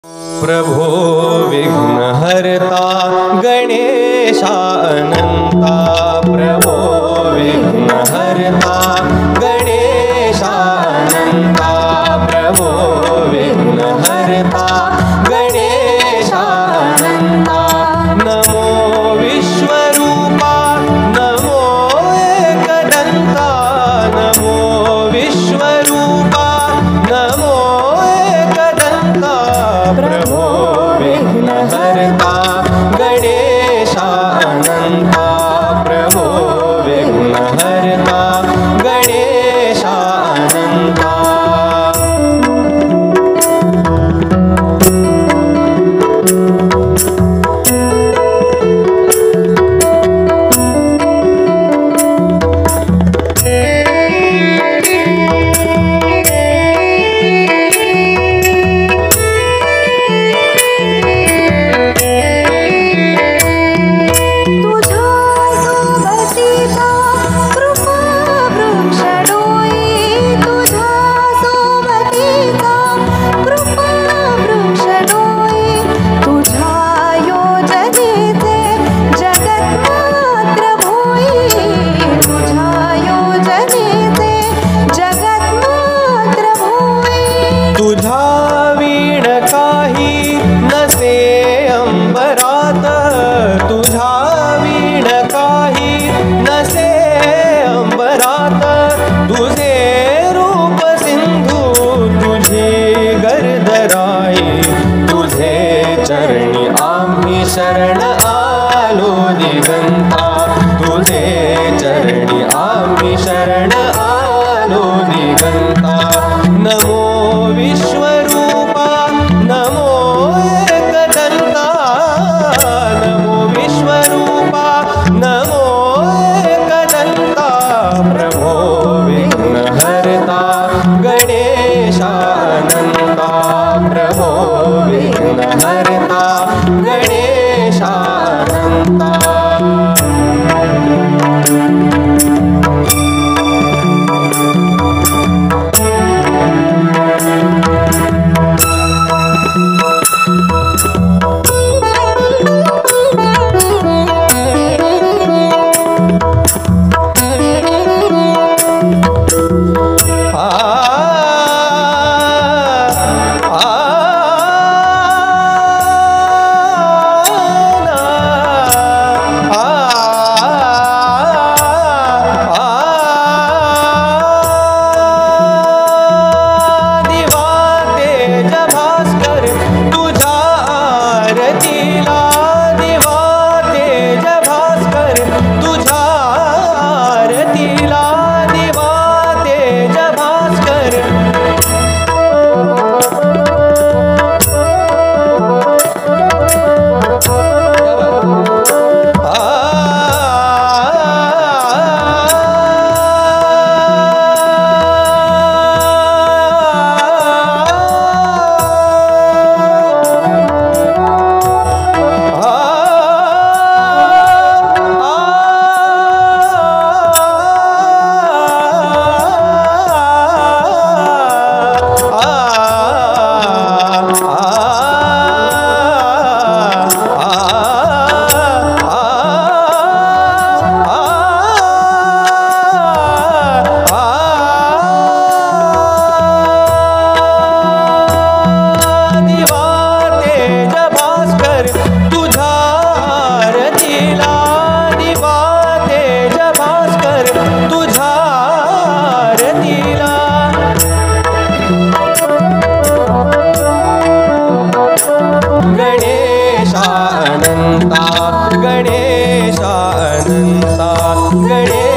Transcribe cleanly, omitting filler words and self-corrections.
प्रभो विघ्नहर्ता गणेशा अनंता। प्रभो विघ्नहर्ता गणेशा अनंता। प्रभो विघ्नहर्ता गणेशा अनंता। नमो विश्वरूपा नमो एकदंता। नमो विश्वरूपा नमो एकदंता। प्रभो विघ्नहर्ता गणेशा अनंता। प्रभो विघ्नहर्ता गणेशा अनंता। शरण आलो दिगंता। तुझे चरणी आम्ही शरण आलो दिगंता। नमो विश्वरूपा नमो एकदंता। नमो विश्वरूपा नमो एकदंता। प्रभो विघ्नहर्ता गणेशा अनंता। प्रभो विघ्नहर्ता गणेशा अनंता। गणेशा अनंता गणेशा अनंता गणेश